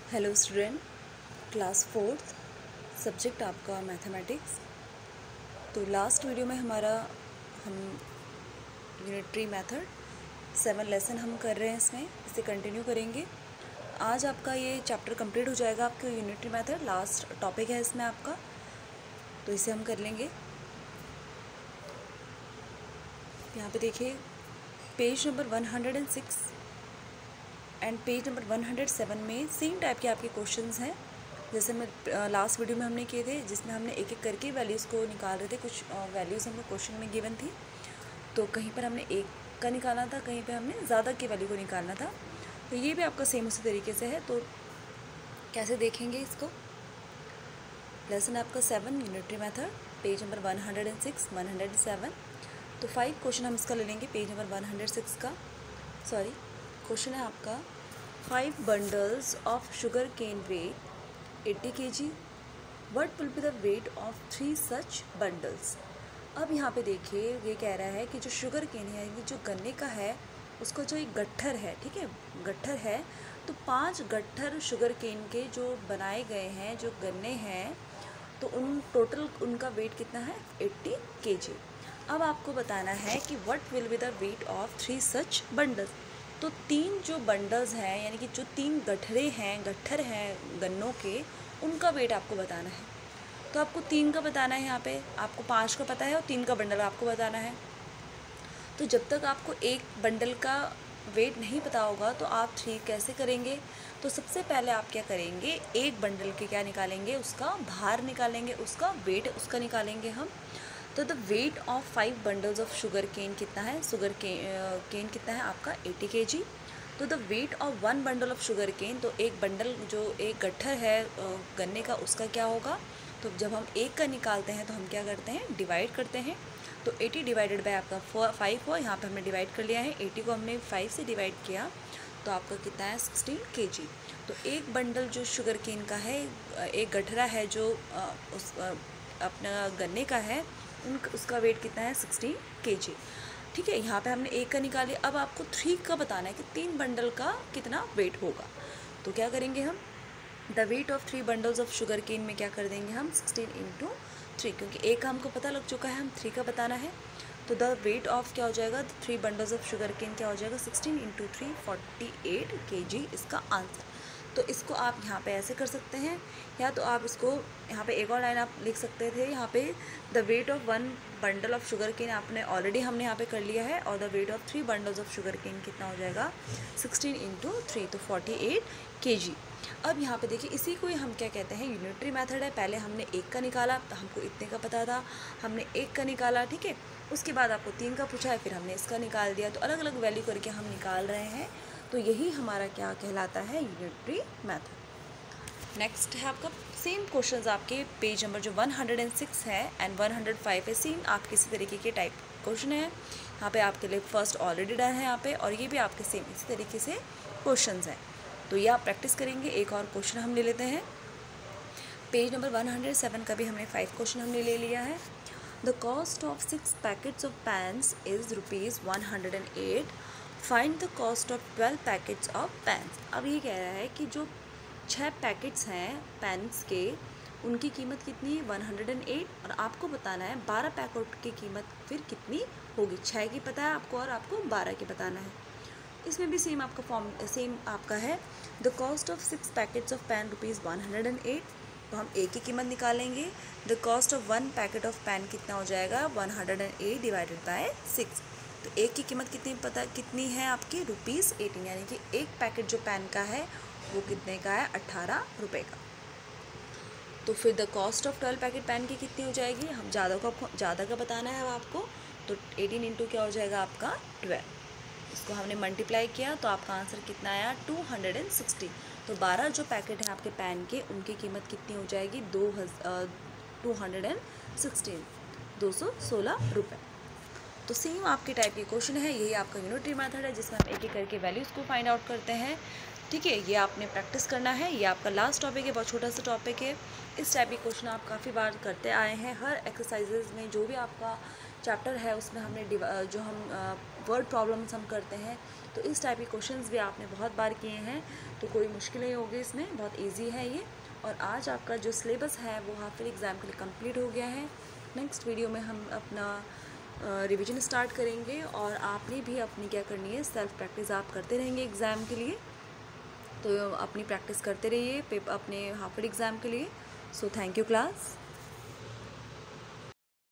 Hello student, class fourth, subject आपका mathematics. तो last video में हम यूनिटरी मेथड 7 लेसन हम कर रहे हैं, इसमें इसे कंटिन्यू करेंगे। आज आपका ये चैप्टर कंप्लीट हो जाएगा, आपका यूनिटरी मेथड लास्ट टॉपिक है इसमें आपका, तो इसे हम कर लेंगे। यहाँ पे देखिए page number 106 and page number 107 में सेम टाइप के आपके क्वेश्चंस हैं जैसे मैं लास्ट वीडियो में हमने किए थे, जिसमें हमने एक एक करके वैल्यूज़ को निकाल रहे थे। कुछ वैल्यूज़ हमें क्वेश्चन में गिवन थी, तो कहीं पर हमने एक का निकालना था, कहीं पर हमने ज़्यादा की वैल्यू को निकालना था। तो ये भी आपका सेम उसी तरीके से है। तो कैसे देखेंगे इसको? लेसन आपका 7 यूनिटरी मेथड, पेज नंबर 106, 107। तो 5 क्वेश्चन हम इसका ले लेंगे, पेज नंबर 106 का। सॉरी, क्वेश्चन है आपका 5 bundles of sugar cane weigh 80 kg. What will be the weight of 3 such bundles? अब यहाँ पे देखिए ये कह रहा है कि जो शुगर केन है, यानी जो गन्ने का है, उसका जो एक गट्ठर है, ठीक है, गट्ठर है, तो 5 गट्ठर शुगर केन के जो बनाए गए हैं, जो गन्ने हैं, तो उन टोटल उनका वेट कितना है? 80 kg। अब आपको बताना है कि what will be the weight of 3 such bundles. तो 3 जो बंडल्स हैं, यानी कि जो 3 गट्ठर हैं गन्नों के, उनका वेट आपको बताना है। तो आपको 3 का बताना है, यहाँ पे आपको 5 का पता है और 3 का बंडल आपको बताना है। तो जब तक आपको एक बंडल का वेट नहीं पता होगा तो आप 3 कैसे करेंगे? तो सबसे पहले आप क्या करेंगे, एक बंडल के क्या निकालेंगे, उसका भार निकालेंगे, उसका वेट उसका निकालेंगे हम। तो the weight of 5 bundles of sugar cane कितना है? शुगर केन कितना है आपका? 80 kg। तो the weight of 1 bundle of sugar cane, तो एक बंडल जो एक गट्ठर है गन्ने का, उसका क्या होगा? तो जब हम एक का निकालते हैं तो हम क्या करते हैं? डिवाइड करते हैं। तो 80 डिवाइडेड बाय आपका 5 हो, यहाँ पे हमने डिवाइड कर लिया है, 80 को हमने 5 से डिवाइड किया, तो आपका कितना है? 16 kg। तो एक बंडल जो शुगर केन का है, एक गठरा है जो उस अपना गन्ने का है, उसका वेट कितना है? 16 kg। ठीक है, यहाँ पे हमने एक का निकाले। अब आपको 3 का बताना है कि 3 बंडल का कितना वेट होगा। तो क्या करेंगे हम? The weight of 3 bundles of sugar cane में क्या कर देंगे हम? 16 × 3, क्योंकि एक का हमको पता लग चुका है, हम 3 का बताना है। तो द वेट ऑफ क्या हो जाएगा? 3 बंडल्स ऑफ शुगर केन क्या हो जाएगा? 16 × 3, 48 kg इसका आंसर। तो इसको आप यहाँ पे ऐसे कर सकते हैं, या तो आप इसको यहाँ पे एक और लाइन आप लिख सकते थे, यहाँ पे the weight of 1 bundle of sugar cane आपने ऑलरेडी हमने यहाँ पे कर लिया है, और the weight of 3 bundles of sugar cane कितना हो जाएगा? 16 × 3, तो 48 kg। अब यहाँ पे देखिए, इसी को हम क्या कहते हैं? यूनिटरी मेथड है। पहले हमने एक का निकाला, तो हमको इतने का पता था, हमने एक का निकाला, ठीक है। उसके बाद आपको 3 का पूछा है, फिर हमने इसका निकाल दिया। तो अलग अलग वैल्यू करके हम निकाल रहे हैं, तो यही हमारा क्या कहलाता है? Unitary method. नेक्स्ट है आपका सेम क्वेश्चंस, आपके पेज नंबर जो 106 है एंड 105 है, सेम आपके इसी तरीके के टाइप क्वेश्चन है। यहाँ पे आपके लिए फर्स्ट ऑलरेडी डन है यहाँ पे, और ये भी आपके सेम इसी तरीके से क्वेश्चंस हैं। तो ये आप प्रैक्टिस करेंगे। एक और क्वेश्चन हम ले लेते हैं, पेज नंबर 107 का भी हमने 5 क्वेश्चन हमने ले लिया है। The cost of 6 packets of pens is ₹108। Find the cost of 12 packets of pens. अब ये कह रहा है कि जो 6 पैकेट्स हैं पैंस के, उनकी कीमत कितनी है? 108, और आपको बताना है 12 पैकेट की कीमत फिर कितनी होगी। 6 की पता है आपको और आपको 12 की बताना है। इसमें भी सेम आपका फॉर्म सेम आपका है। The cost of 6 packets of pen ₹108। तो हम एक की कीमत निकालेंगे। The cost of 1 packet of pen कितना हो जाएगा? 108 डिवाइडेड बाय 6। तो एक की कीमत कितनी है आपकी? ₹18, यानी कि एक पैकेट जो पैन का है वो कितने का है? 18 रुपये का। तो फिर the cost of 12 packet pen की कितनी हो जाएगी? हम ज़्यादा का बताना है अब आपको, तो 18 × क्या हो जाएगा आपका? 12। इसको हमने मल्टीप्लाई किया तो आपका आंसर कितना आया? 260। तो 12 जो पैकेट हैं आपके पैन के, उनकी कीमत कितनी हो जाएगी? 216 रुपये। तो सेम आपके टाइप के क्वेश्चन है, यही आपका यूनिटरी मेथड है, जिसमें हम एक एक करके वैल्यूज़ को फाइंड आउट करते हैं। ठीक है, ये आपने प्रैक्टिस करना है। ये आपका लास्ट टॉपिक है, बहुत छोटा सा टॉपिक है। इस टाइप के क्वेश्चन आप काफ़ी बार करते आए हैं, हर एक्सरसाइजेज में जो भी आपका चैप्टर है उसमें हमने जो हम वर्ड प्रॉब्लम्स हम करते हैं, तो इस टाइप के क्वेश्चंस भी आपने बहुत बार किए हैं, तो कोई मुश्किल नहीं होगी इसमें, बहुत इजी है ये। और आज आपका जो सिलेबस है वो हाफ ईयर एग्ज़ाम के लिए कंप्लीट हो गया है। नेक्स्ट वीडियो में हम अपना रिवीजन स्टार्ट करेंगे और आपने भी अपनी क्या करनी है, सेल्फ प्रैक्टिस आप करते रहेंगे एग्ज़ाम के लिए, तो अपनी प्रैक्टिस करते रहिए अपने हाफ ईयर एग्ज़ाम के लिए। So thank you class.